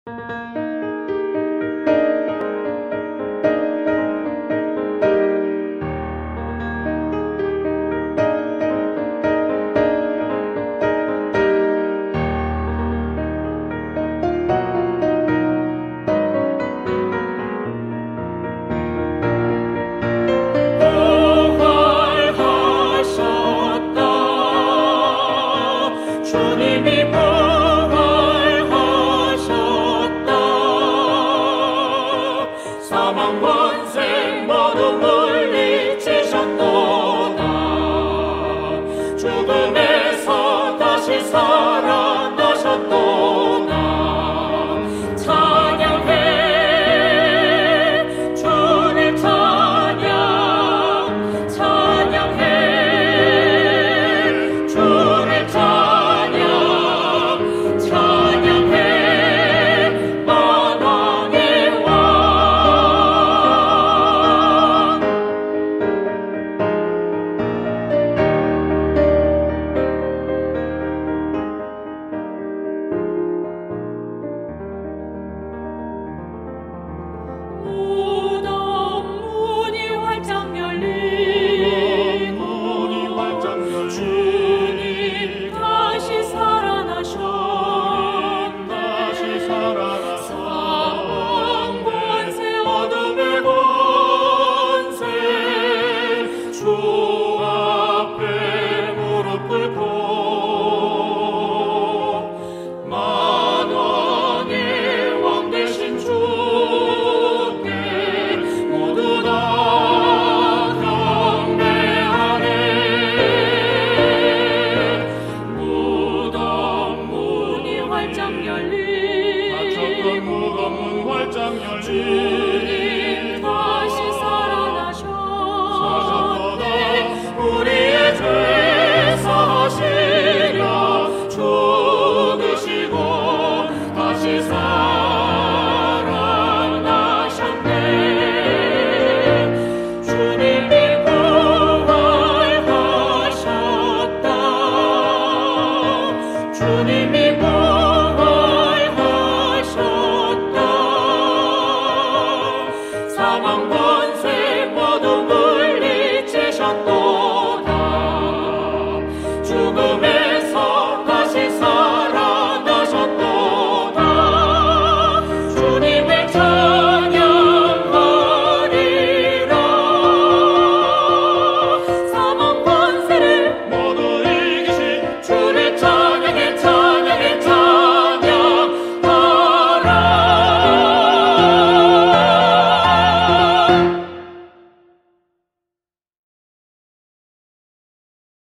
사망 권세 모두 물리치셨도다. 죽음에서 다시 살아나셨도다. 찬양해 주님 찬양, 찬양해 주님 찬양, 찬양해 만왕의 왕. 주님 다시 살아나셔. 사망 권세 어둠의 권세 주 앞에 무릎 꿇고 만왕의 왕 되신 주께 모두 다 닫혔던 무덤 문 활짝 열린 주님 다시 살아나셨네. 우리의 죄 사하시려 죽으시고 다시 살아나셨네. 주님이 부활하셨다. 주님이